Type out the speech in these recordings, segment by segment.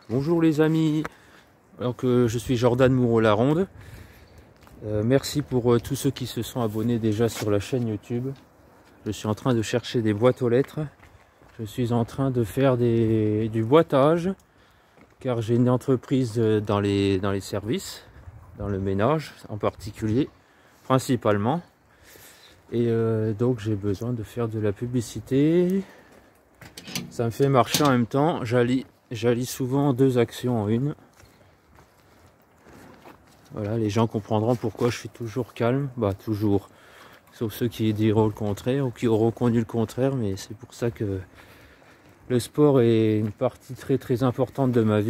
Bonjour les amis, donc je suis Jordan Moreau-Laronde. Merci pour tous ceux qui se sont abonnés déjà sur la chaîne YouTube. Je suis en train de chercher des boîtes aux lettres. Je suis en train de faire du boitage, car j'ai une entreprise dans les services, dans le ménage en particulier, principalement. Et donc j'ai besoin de faire de la publicité. Ça me fait marcher en même temps. J'allie souvent deux actions en une. Voilà, les gens comprendront pourquoi je suis toujours calme. Bah toujours. Sauf ceux qui diront le contraire ou qui auront connu le contraire. Mais c'est pour ça que le sport est une partie très très importante de ma vie.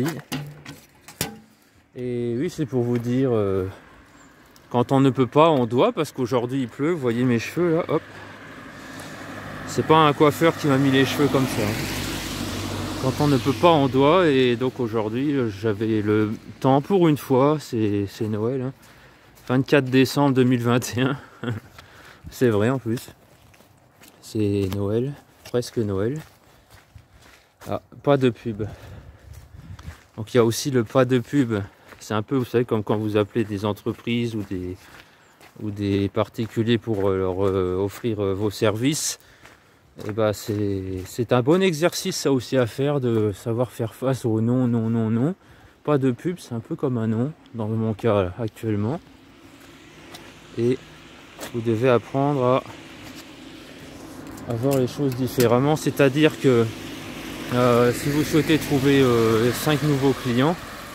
Et oui, c'est pour vous dire, quand on ne peut pas, on doit. Parce qu'aujourd'hui il pleut. Vous voyez mes cheveux là, hop. C'est pas un coiffeur qui m'a mis les cheveux comme ça. Quand on ne peut pas, on doit. Et donc aujourd'hui, j'avais le temps pour une fois. C'est Noël. Hein. 24 décembre 2021. C'est vrai en plus. C'est Noël. Presque Noël. Ah, pas de pub. Donc il y a aussi le pas de pub. C'est un peu, vous savez, comme quand vous appelez des entreprises ou des particuliers pour leur offrir vos services. Et bah c'est un bon exercice ça aussi à faire, de savoir faire face au non, non, non, non. Pas de pub, c'est un peu comme un non, dans mon cas actuellement. Et vous devez apprendre à voir les choses différemment. C'est-à-dire que si vous souhaitez trouver 5 nouveaux clients,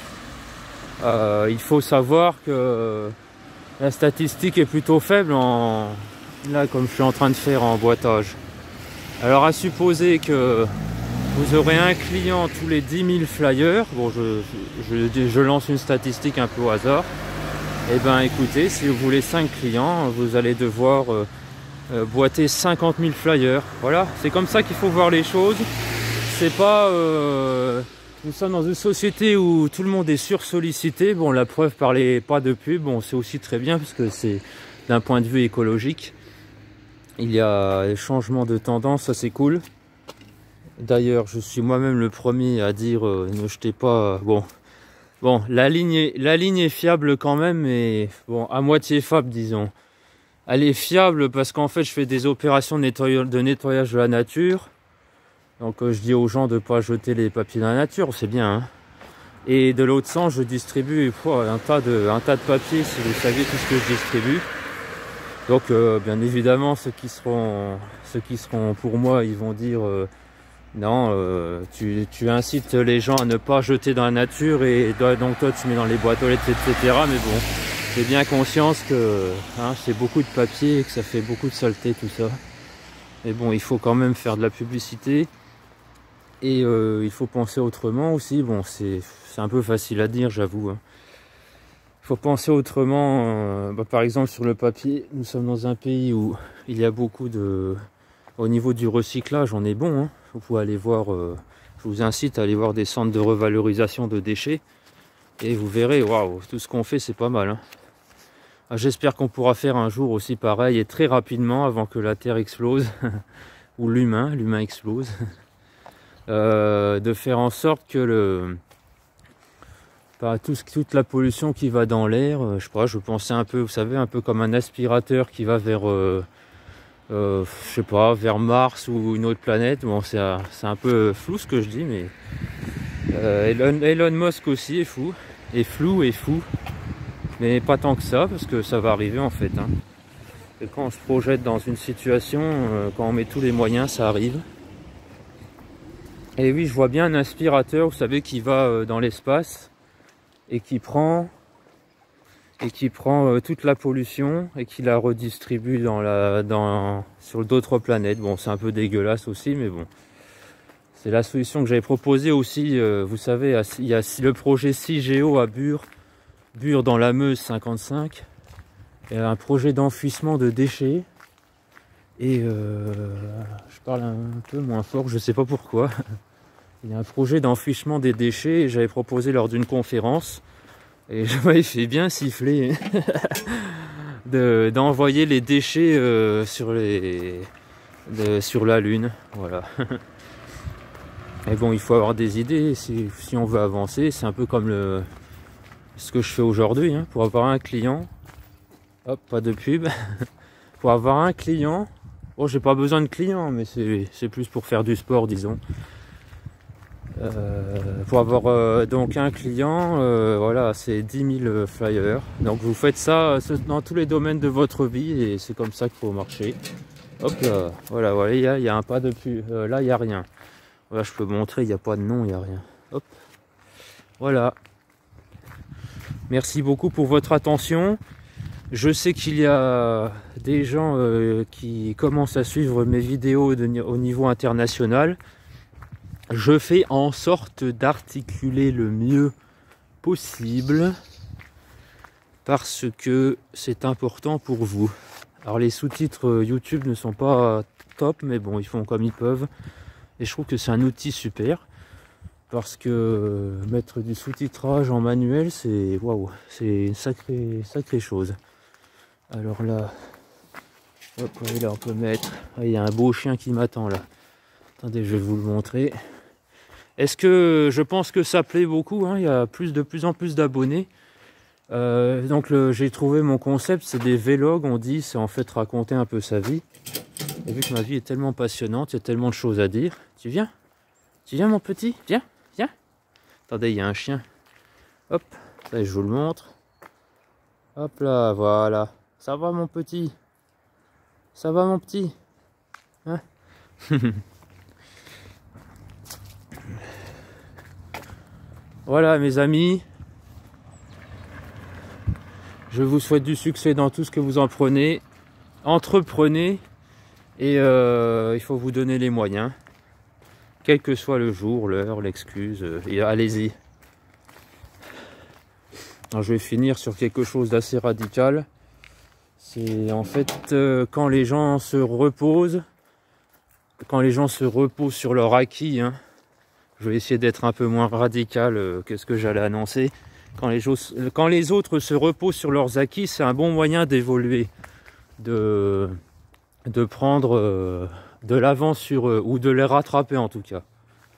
il faut savoir que la statistique est plutôt faible là, comme je suis en train de faire en boitage. Alors à supposer que vous aurez un client tous les 10 000 flyers, bon je lance une statistique un peu au hasard, et ben écoutez, si vous voulez 5 clients, vous allez devoir boiter 50 000 flyers. Voilà, c'est comme ça qu'il faut voir les choses. C'est pas... nous sommes dans une société où tout le monde est sursollicité. Bon, la preuve par les pas de pub, bon c'est aussi très bien parce que c'est d'un point de vue écologique. Il y a des changements de tendance, ça c'est cool. D'ailleurs, je suis moi-même le premier à dire ne jetez pas. Bon, la ligne est fiable quand même, mais bon, à moitié fiable, disons. Elle est fiable parce qu'en fait, je fais des opérations de nettoyage de la nature. Donc, je dis aux gens de ne pas jeter les papiers dans la nature, c'est bien. Hein. Et de l'autre sens, je distribue un tas de papiers, si vous saviez tout ce que je distribue. Donc bien évidemment ceux qui seront pour moi, ils vont dire non, tu incites les gens à ne pas jeter dans la nature et donc toi tu mets dans les boîtes aux lettres, etc. Mais bon, j'ai bien conscience que hein, c'est beaucoup de papier et que ça fait beaucoup de saleté tout ça. Mais bon, il faut quand même faire de la publicité et il faut penser autrement aussi. Bon, c'est un peu facile à dire, j'avoue. Hein. Il faut penser autrement, par exemple sur le papier, nous sommes dans un pays où il y a beaucoup de... Au niveau du recyclage, on est bon, hein. Vous pouvez aller voir, je vous incite à aller voir des centres de revalorisation de déchets. Et vous verrez, waouh, tout ce qu'on fait c'est pas mal. Hein. J'espère qu'on pourra faire un jour aussi pareil et très rapidement avant que la Terre explose, ou l'humain explose. De faire en sorte que toute la pollution qui va dans l'air, je sais pas, je pensais un peu, vous savez, un peu comme un aspirateur qui va vers, je sais pas, vers Mars ou une autre planète. Bon, c'est un peu flou ce que je dis, mais Elon Musk aussi est fou, est flou et fou, mais pas tant que ça, parce que ça va arriver en fait. Hein. Et quand on se projette dans une situation, quand on met tous les moyens, ça arrive. Et oui, je vois bien un aspirateur, vous savez, qui va dans l'espace. Et qui prend toute la pollution et qui la redistribue sur d'autres planètes. Bon, c'est un peu dégueulasse aussi, mais bon. C'est la solution que j'avais proposée aussi. Vous savez, il y a le projet CIGEO à Bure dans la Meuse 55. Il y a un projet d'enfouissement de déchets. Et je parle un peu moins fort, je ne sais pas pourquoi. Il y a un projet d'enfouissement des déchets et j'avais proposé lors d'une conférence, et je m'avais fait bien siffler, d'envoyer les déchets sur la Lune. Voilà. Et bon, il faut avoir des idées si on veut avancer. C'est un peu comme ce que je fais aujourd'hui, hein, pour avoir un client. Hop, pas de pub. Pour avoir un client. Bon, j'ai pas besoin de clients, mais c'est plus pour faire du sport, disons. Pour avoir donc un client, voilà, c'est 10 000 flyers. Donc vous faites ça dans tous les domaines de votre vie et c'est comme ça qu'il faut marcher. Hop là, voilà, voilà, il y a un pas de pub. Là, il n'y a rien. Voilà, je peux montrer, il n'y a pas de nom, il n'y a rien. Hop, voilà. Merci beaucoup pour votre attention. Je sais qu'il y a des gens qui commencent à suivre mes vidéos au niveau international. Je fais en sorte d'articuler le mieux possible parce que c'est important pour vous. Alors les sous-titres YouTube ne sont pas top, mais bon, ils font comme ils peuvent. Et je trouve que c'est un outil super parce que mettre du sous-titrage en manuel, c'est waouh, c'est une sacrée chose. Alors là, hop, là on peut mettre. Ah, il y a un beau chien qui m'attend là. Attendez, je vais vous le montrer. Est-ce que je pense que ça plaît beaucoup, hein, il y a de plus en plus d'abonnés. Donc j'ai trouvé mon concept, c'est des vlogs, on dit, c'est en fait raconter un peu sa vie. Et vu que ma vie est tellement passionnante, il y a tellement de choses à dire. Tu viens mon petit? Viens, viens. Attendez, il y a un chien. Hop, ça je vous le montre. Hop là, voilà. Ça va mon petit? Ça va mon petit? Hein? Voilà mes amis. Je vous souhaite du succès dans tout ce que vous en prenez. Entreprenez. Et il faut vous donner les moyens, quel que soit le jour, l'heure, l'excuse, allez-y. Alors je vais finir sur quelque chose d'assez radical. C'est en fait quand les gens se reposent, sur leur acquis, hein, je vais essayer d'être un peu moins radical que ce que j'allais annoncer. Quand les autres se reposent sur leurs acquis, c'est un bon moyen d'évoluer, de prendre de l'avance sur eux, ou de les rattraper en tout cas.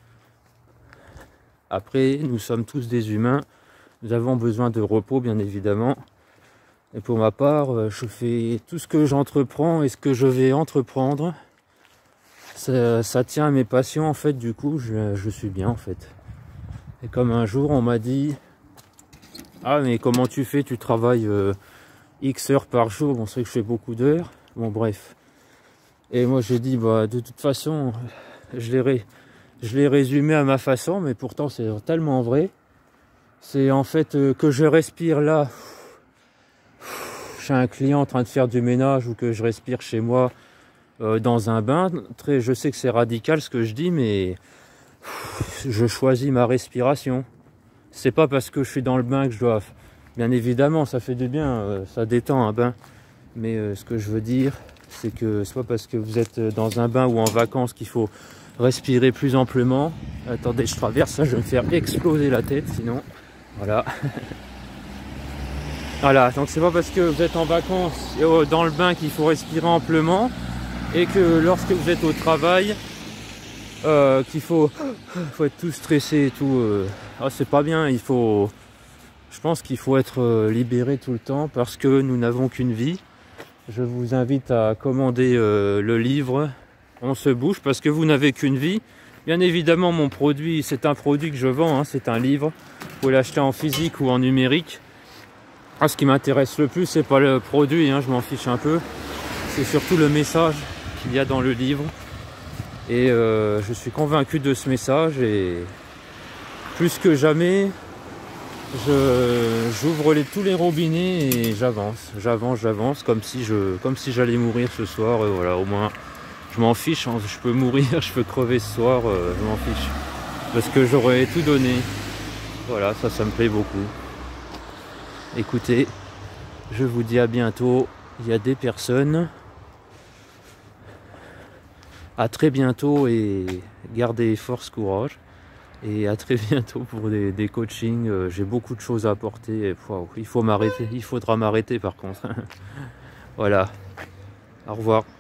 Après, nous sommes tous des humains, nous avons besoin de repos bien évidemment. Et pour ma part, je fais tout ce que j'entreprends et ce que je vais entreprendre. Ça tient à mes passions en fait, du coup je suis bien en fait. Et comme un jour on m'a dit, ah mais comment tu fais, tu travailles X heures par jour? Bon, c'est que je fais beaucoup d'heures, bon bref. Et moi j'ai dit, bah de toute façon, je l'ai résumé à ma façon, mais pourtant c'est tellement vrai. C'est en fait que je respire là, chez un client en train de faire du ménage, ou que je respire chez moi dans un bain. Je sais que c'est radical ce que je dis, mais je choisis ma respiration. C'est pas parce que je suis dans le bain que je dois... Bien évidemment, ça fait du bien, ça détend un bain. Mais ce que je veux dire, c'est que c'est pas parce que vous êtes dans un bain ou en vacances qu'il faut respirer plus amplement. Attendez, je traverse ça, je vais me faire exploser la tête sinon. Voilà. Voilà, donc c'est pas parce que vous êtes en vacances et dans le bain qu'il faut respirer amplement, et que lorsque vous êtes au travail, qu'il faut être tout stressé et tout. Ah, c'est pas bien, je pense qu'il faut être libéré tout le temps, parce que nous n'avons qu'une vie. Je vous invite à commander le livre On se bouge parce que vous n'avez qu'une vie. Bien évidemment, mon produit, c'est un produit que je vends, hein, c'est un livre. Vous pouvez l'acheter en physique ou en numérique. Ah, ce qui m'intéresse le plus, c'est pas le produit, hein, je m'en fiche un peu. C'est surtout le message qu'il y a dans le livre. Et je suis convaincu de ce message, et plus que jamais, j'ouvre tous les robinets et j'avance comme si j'allais mourir ce soir. Voilà, au moins je m'en fiche, hein, je peux mourir, je peux crever ce soir, je m'en fiche, parce que j'aurais tout donné. Voilà, ça me plaît beaucoup. Écoutez, je vous dis à bientôt. Il y a des personnes. À très bientôt, et gardez force, courage. Et à très bientôt pour des coachings. J'ai beaucoup de choses à apporter. Et, wow, il faudra m'arrêter par contre. Voilà. Au revoir.